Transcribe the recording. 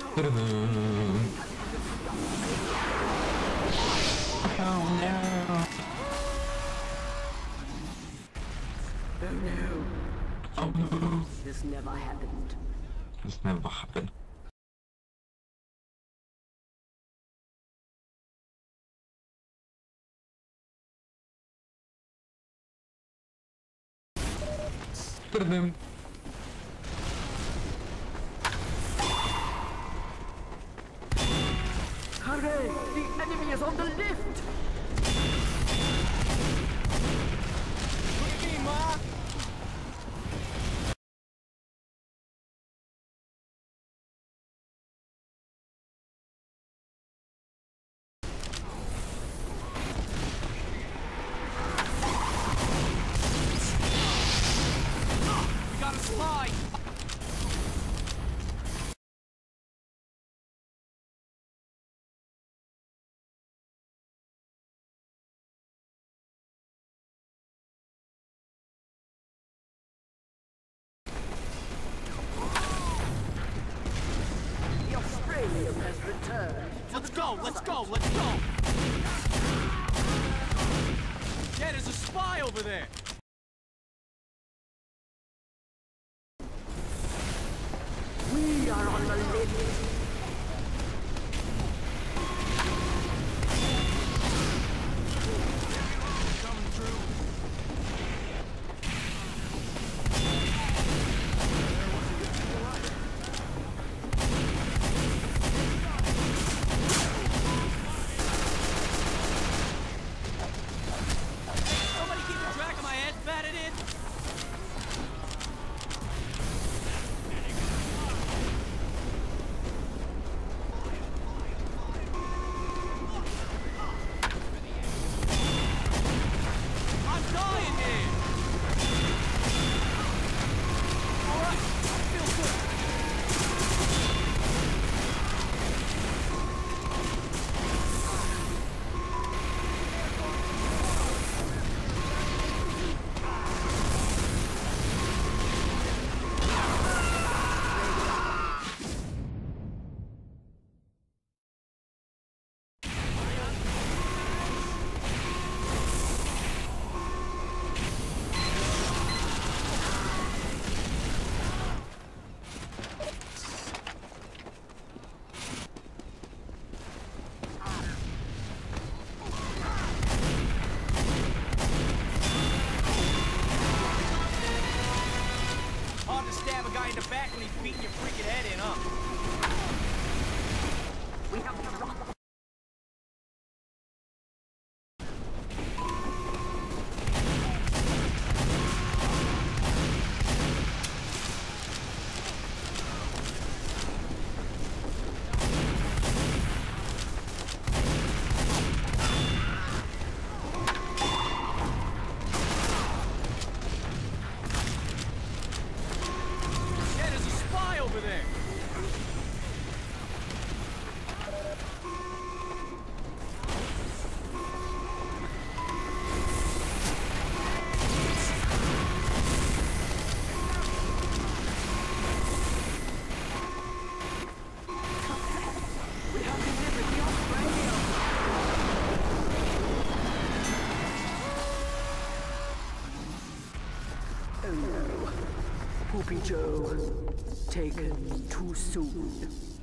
Oh no. Oh no. Oh no. This never happened. This never happened. Hurry! The enemy is on the lift! Look at me, Ma! We got a slide! The Australian has returned. Let's go! Let's go! Let's go! Yeah, there's a spy over there! We are on the lift! Coming through. Somebody keep track of my head batted in. I'm dying here. All right, I feel good. Hard to stab a guy in the back when he's beating your freaking head in, huh? We have to rock. Yeah, there's a spy over there. We have delivered the Australia. Oh no. Poopy Joe. Taken too soon.